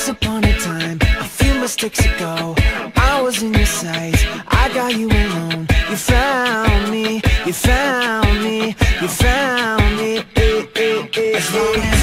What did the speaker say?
Once upon a time, a few mistakes ago, I was in your sights, I got you alone. You found me, you found me, you found me. As long as